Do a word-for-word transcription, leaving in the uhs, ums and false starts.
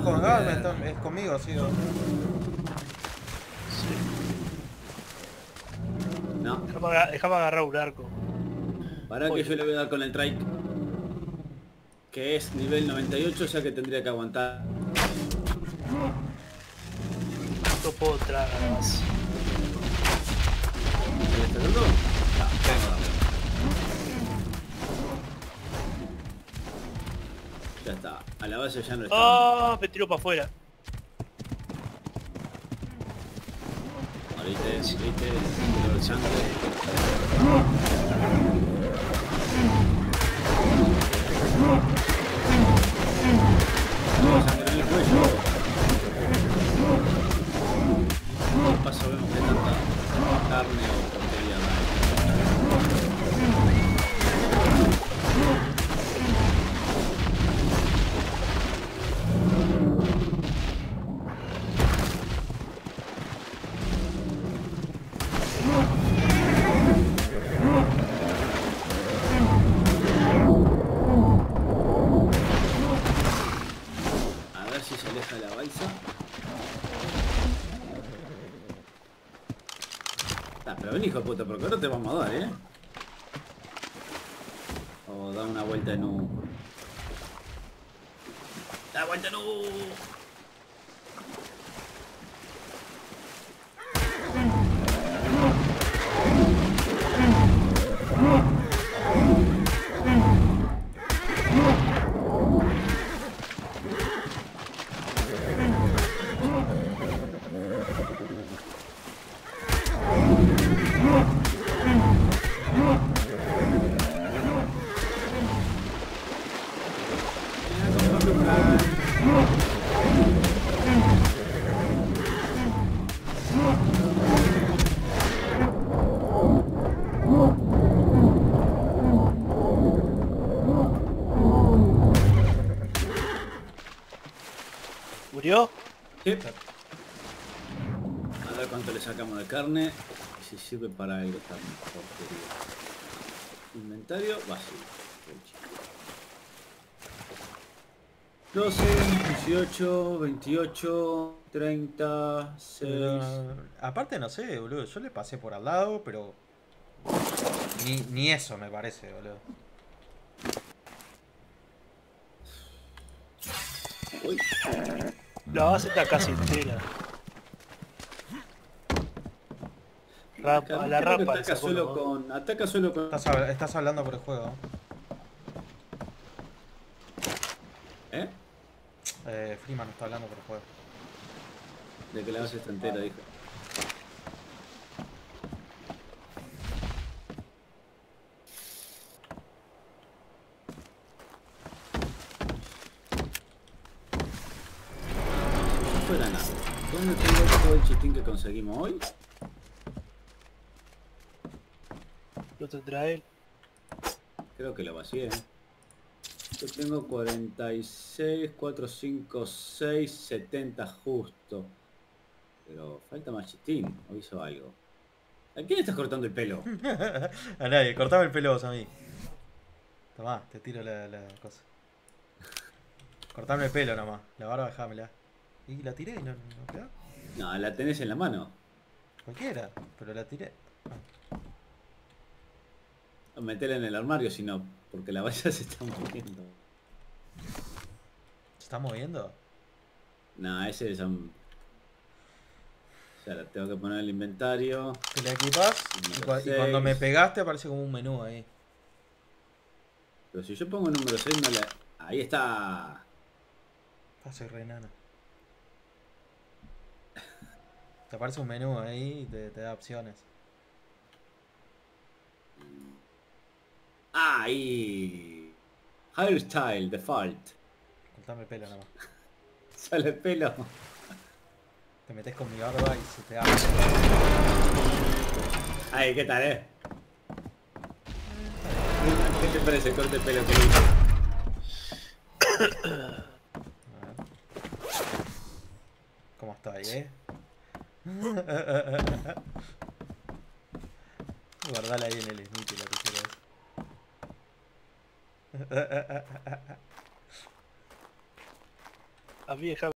con Garmen, es conmigo, sí. Sí. No. Déjame, aga- déjame agarrar un arco. Para que Oye. yo le voy a dar con el trike. Que es nivel noventa y ocho, o sea que tendría que aguantar. No puedo entrar nada más. ¿Le está dando? Ah, tengo dado. Ya está. A la base ya no está. ¡Ah! Me tiro para afuera. Ahorita, viste, el sangre. Sangre en el cuello. De paso vemos que tanta carne o porquería hay. A ver si se aleja la balsa. Ah, pero ven hijo de puta, porque ahora te vamos a dar, ¿eh? O da una vuelta en U. ¡Da vuelta en U! ¿Murió? Sí. A ver cuánto le sacamos de carne. Y si sirve para algo esta porquería. Inventario vacío. doce, dieciocho, veintiocho, treinta, seis. Pero, aparte no sé, boludo, yo le pasé por al lado, pero ni, ni eso me parece, boludo. Uy. La base está casi entera. Rampa, a la Creo que rampa le ataca sacó solo los- con. Ataca solo con. Estás, hab- estás hablando por el juego. ¿Eh? Eh, Freeman está hablando por el juego. De que la base está entera, dijo. Si yo fuera nada. ¿Dónde tengo todo el chitín que conseguimos hoy? ¿Lo tendrá él? Creo que lo vacié. Yo tengo cuarenta y seis, cuatro, cinco, seis, setenta justo. Pero falta más chitín, o hizo algo. ¿A quién estás cortando el pelo? A nadie, cortame el pelo vos a mí. Tomá, te tiro la, la cosa. Cortame el pelo nomás, la barba dejámela. Y la tiré y no, no quedó. No, la tenés en la mano. Cualquiera, pero la tiré. O metela en el armario si no, porque la valla se está moviendo. ¿Se está moviendo? No, ese es un... O sea, la tengo que poner en el inventario. Te la equipas y, Número cua- y seis. cuando me pegaste aparece como un menú ahí. Pero si yo pongo el número seis, no la... Ahí está. Ah, soy re enano. Te aparece un menú ahí y te, te da opciones. Ahí. Hairstyle, default. Cortame el pelo nomás. Sale el pelo. Te metes con mi barba y se te da. Ay, ¿qué tal, eh? ¿Qué te parece el corte de pelo que hice? A ver. ¿Cómo estoy, eh? Guardala ahí en el Smith la tijera esa. A mí déjame